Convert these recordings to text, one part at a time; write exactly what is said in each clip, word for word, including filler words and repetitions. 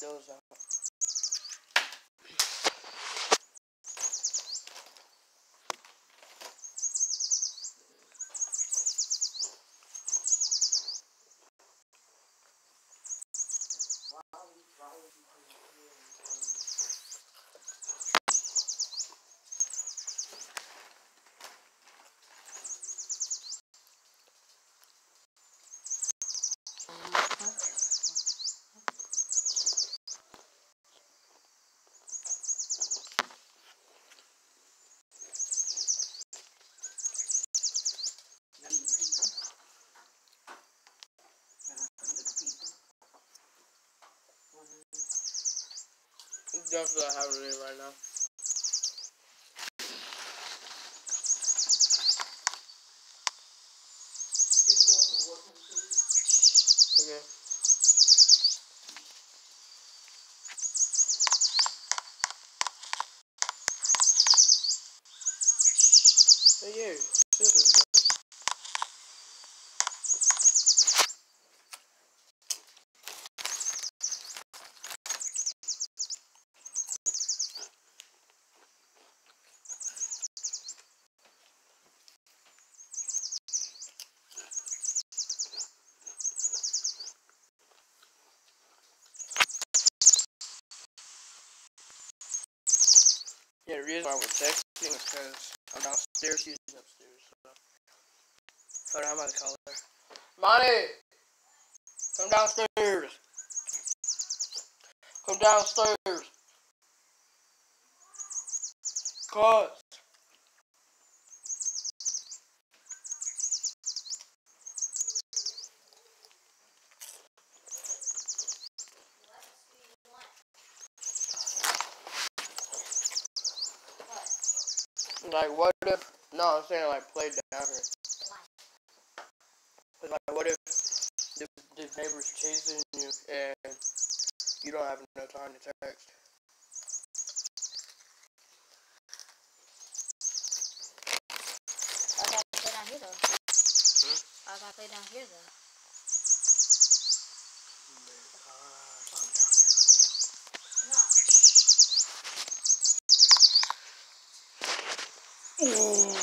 those out. That's what I have it in right now. Okay. Hey, yeah, scissors. Yeah, the reason why we're texting is because I'm downstairs, she's upstairs. So, hold on, I'm about to call her. Monty! Come downstairs! Come downstairs! Cuz! Like, what if, no, I'm saying, like, play down here. Cause, like, what if the, the neighbor's chasing you and you don't have enough time to text? I gotta play down here, though. Hmm? I gotta play down here, though. Ooh.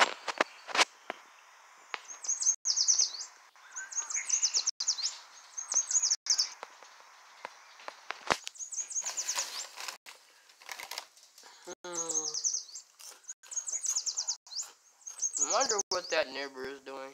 Hmm. I wonder what that neighbor is doing.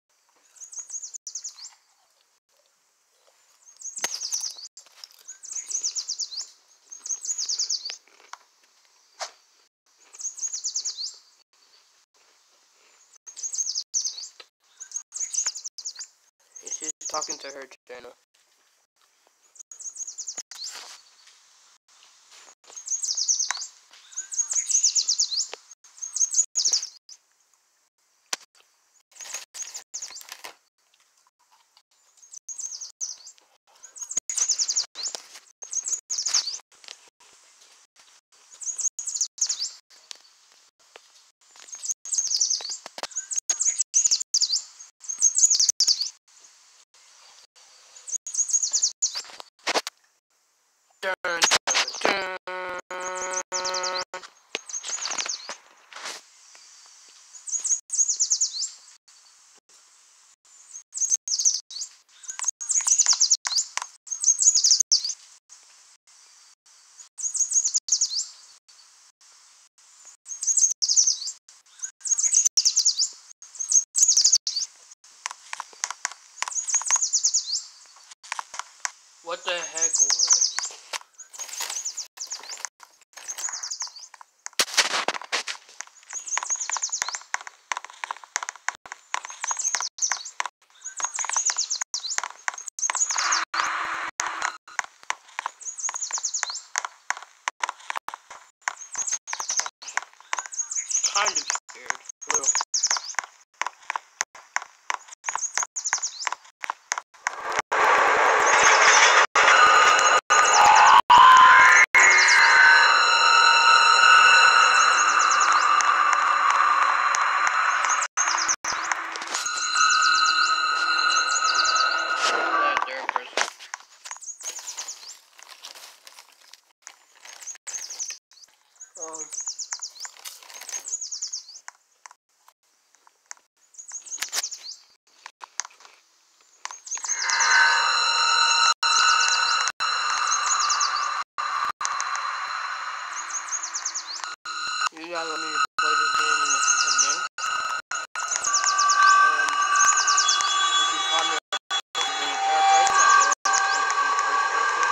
She's talking to her channel. Dun, dun, dun. What the heck? What? Kind of scared. A little. gotta let me play this game again. Um, if you call me the airplane, not really first person.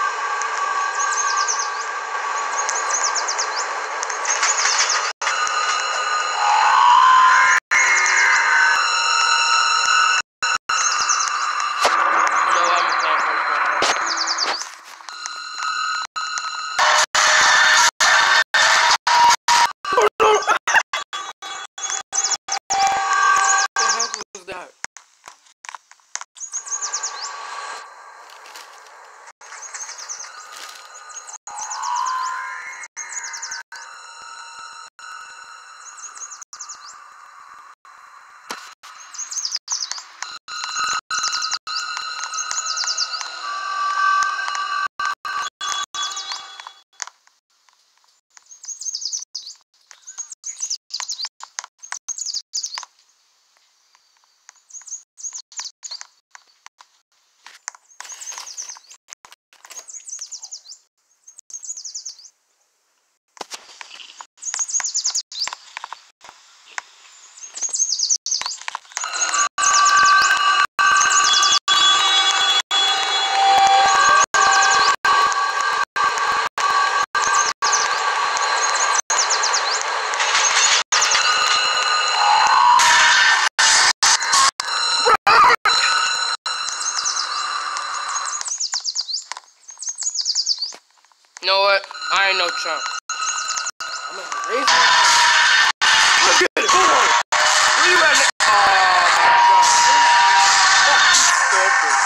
No, I'm playing first person. What the heck was that? You know what? I ain't no chump. I'm gonna raise my Look at it! Hold on! Where you at? Oh my god.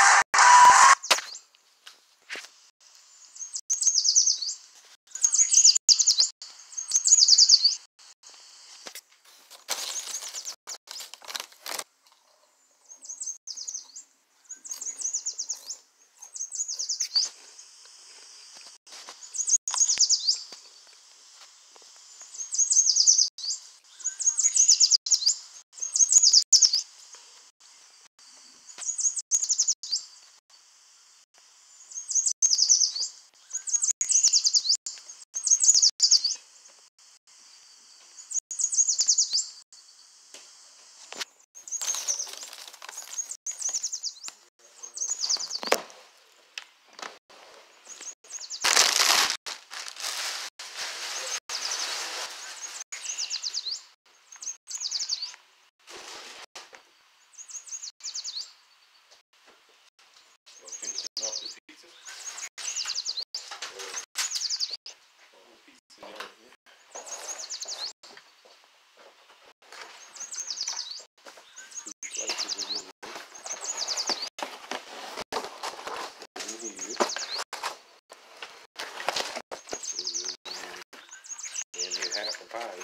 Half a pie.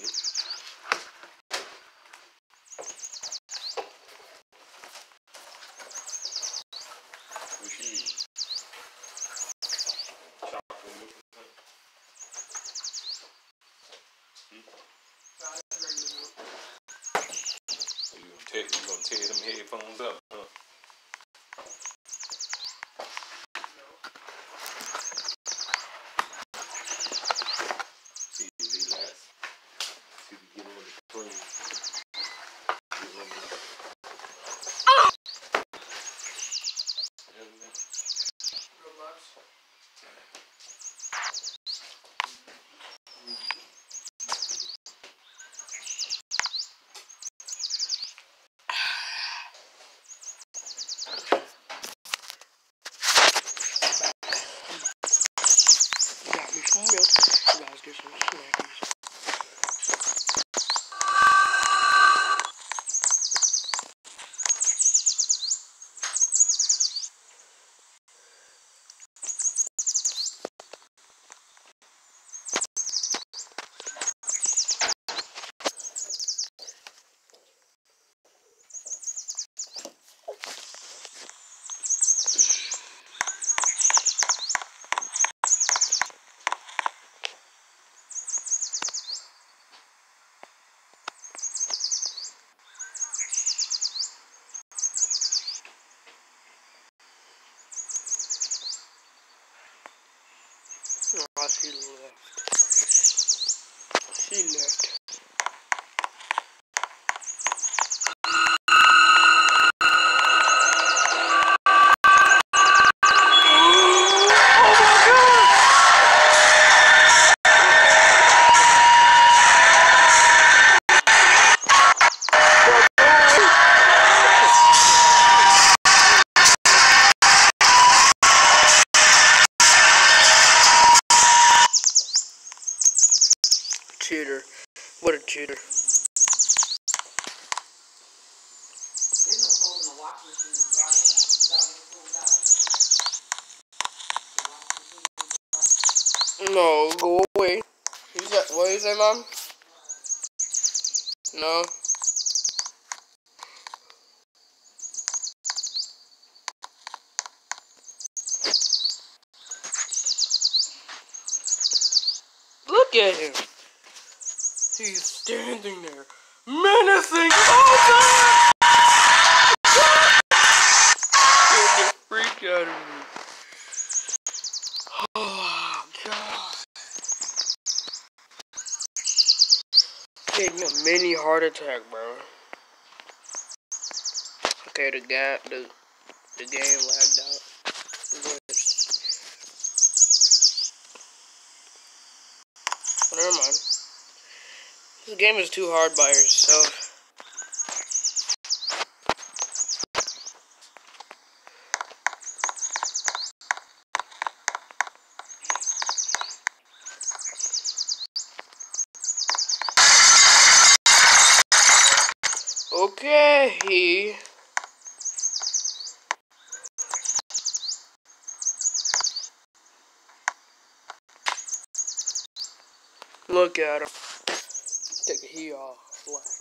What you eat? Chocolate milk or something? Hmm? You gonna tear, you gonna tear them headphones up, huh? See if they last. See if you get on the plane. Get on the Roblox. Got me some milk. You guys get some snackies. Oh, she left. She She left. Cheater. What a cheater. No, go away. You said, what did you say, Mom? No. Look at him. He's standing there, menacing. Oh, God! Get the freak out of me. Oh, God. Gave me a mini heart attack, bro. Okay, the guy, the the game lagged out. But never mind. This game is too hard by yourself. Okay. Look at him. Take the heat off. Relax.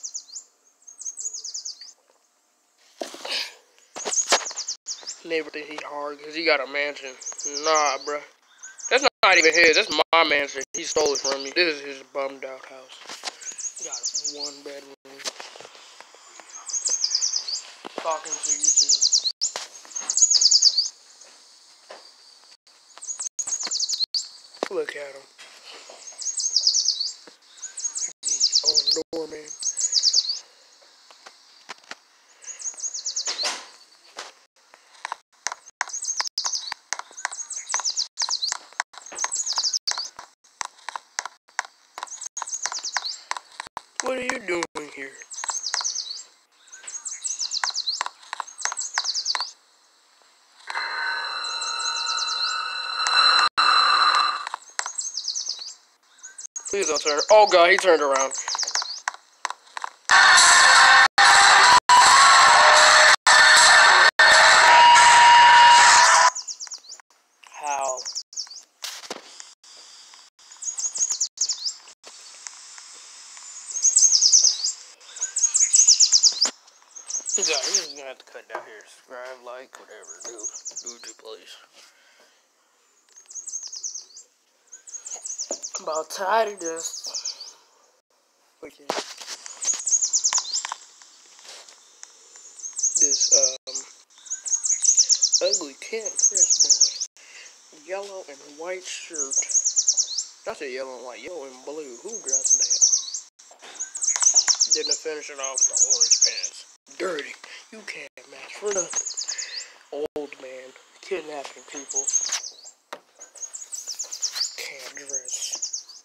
Neighbor think he hard because he got a mansion. Nah, bruh. That's not even his. That's my mansion. He stole it from me. This is his bummed out house. He got one bedroom. Talking to YouTube. Look at him. On the door, man. What are you doing here? Please don't turn. Oh, God, he turned around. How? He's just gonna have to cut down here. Subscribe, like, whatever. Do, do, do, please. I'm about tired of this. Okay. This, um, ugly can't dress boy. Yellow and white shirt. That's a yellow and white. Yellow and blue. Who dressed that? Didn't finish it off with the orange pants. Dirty. You can't match for nothing. Old man. Kidnapping people. Can't dress.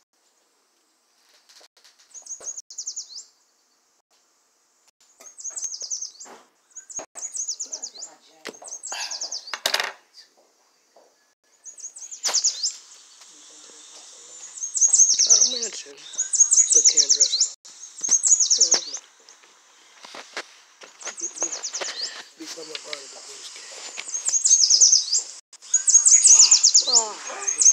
Got a mansion, but can't dress up. Become a part of the blues game. Bye. Bye.